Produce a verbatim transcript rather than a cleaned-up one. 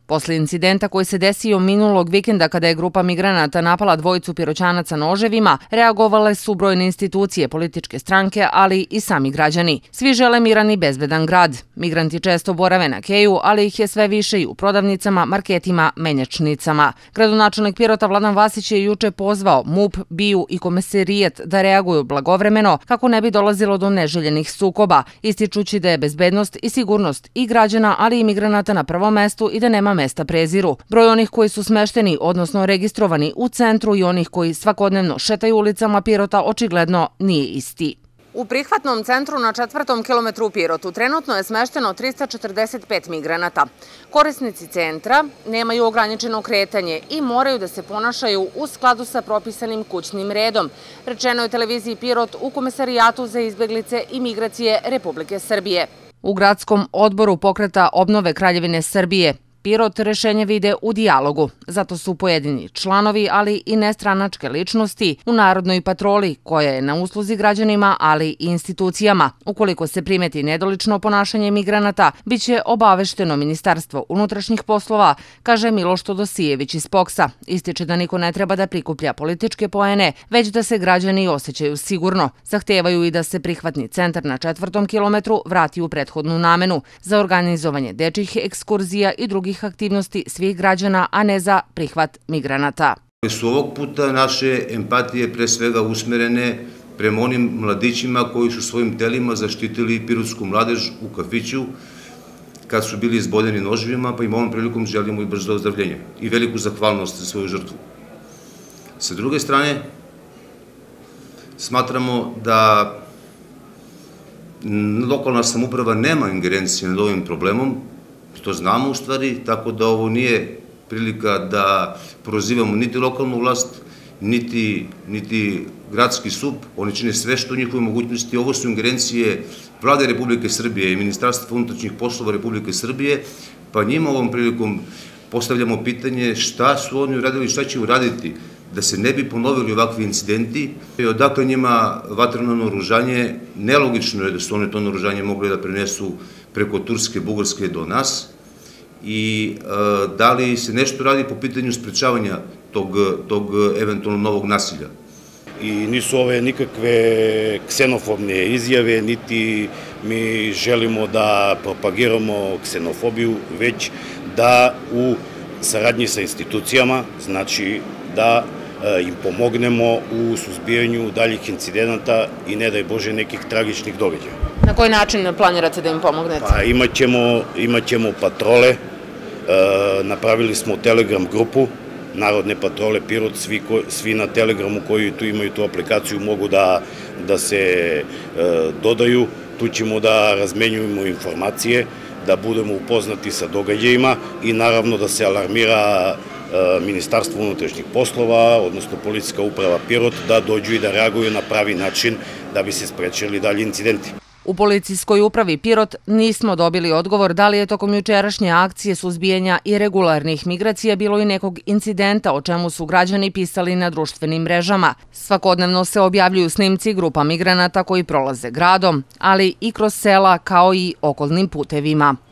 Posle incidenta koji se desio minulog vikenda kada je grupa migranata napala dvojicu Piroćanaca noževima, reagovale su brojne institucije, političke stranke, ali i sami građani. Svi žele miran i bezbedan grad. Migranti često borave na keju, ali ih je sve više i u prodavnicama, marketima, menjačnicama. Gradonačelnik Pirota Vladan Vasić je juče pozvao MUP, BIA i Komesarijat da reaguju blagovremeno kako ne bi dolazilo do neželjenih sukoba, ističući da je bezbednost i sigurnost i građana, ali i migranata na prvom mestu i da nema mesta preziru. Broj onih koji su smešteni, odnosno registrovani u centru i onih koji svakodnevno šetaju ulicama Pirota očigledno nije isti. U prihvatnom centru na četvrtom kilometru u Pirotu trenutno je smešteno trista četrdeset pet migranata. Korisnici centra nemaju ograničeno kretanje i moraju da se ponašaju u skladu sa propisanim kućnim redom, rečeno je televiziji Pirot u Komesarijatu za izbeglice i migracije Republike Srbije. U gradskom odboru pokreta obnove Kraljevine Srbije Pirot rešenje vide u dijalogu. Zato su pojedini članovi, ali i nestranačke ličnosti u Narodnoj patroli, koja je na usluzi građanima, ali i institucijama. Ukoliko se primeti nedolično ponašanje migranata, biće obavešteno Ministarstvo unutrašnjih poslova, kaže Miloš Todosijević iz Poksa. Ističe da niko ne treba da prikuplja političke poene, već da se građani osjećaju sigurno. Zahtevaju i da se prihvatni centar na četvrtom kilometru vrati u prethodnu namenu za organizovanje dečjih ekskurzija i drugih aktivnosti svih građana, a ne za prihvat migranata. Su ovog puta naše empatije pre svega usmerene prema onim mladićima koji su svojim telima zaštitili pirotsku mladež u kafiću kad su bili izboljeni noževima, pa im ovom prilikom želimo i brzo ozdravljenje i veliku zahvalnost za svoju žrtvu. Sa druge strane, smatramo da lokalna samouprava nema ingerencije nad ovim problemom. To znamo u stvari, tako da ovo nije prilika da prozivamo niti lokalnu vlast, niti, niti gradski S U P. Oni čine sve što u njihove mogućnosti. Ovo su ingerencije Vlade Republike Srbije i Ministarstva unutrašnjih poslova Republike Srbije, pa njima ovom prilikom postavljamo pitanje šta su oni uradili i šta će uraditi da se ne bi ponovili ovakvi incidenti. Odakle njima vatreno naoružanje, nelogično je da su oni to naoružanje mogli da prenesu preko Turske, Bugarske do nas i da li se nešto radi po pitanju sprečavanja tog, tog eventualno novog nasilja. I nisu ove nikakve ksenofobne izjave, niti mi želimo da propagiramo ksenofobiju, već da u saradnji sa institucijama, znači da im pomognemo u suzbijanju daljih incidenata i ne daj Bože nekih tragičnih događaja. Na koji način planirate da im pomognete? Pa imaćemo, imaćemo patrole, napravili smo Telegram grupu, Narodne patrole Pirot, svi, svi na Telegramu koji tu imaju tu aplikaciju mogu da, da se dodaju, tu ćemo da razmenjujemo informacije, da budemo upoznati sa događajima i naravno da se alarmira Ministarstvo unutrašnjih poslova, odnosno Policijska uprava Pirot, da dođu i da reaguju na pravi način da bi se sprečili dalji incidenti. U Policijskoj upravi Pirot nismo dobili odgovor da li je tokom jučerašnje akcije suzbijanja irregularnih migracija bilo i nekog incidenta o čemu su građani pisali na društvenim mrežama. Svakodnevno se objavljuju snimci grupa migranata koji prolaze gradom, ali i kroz sela kao i okolnim putevima.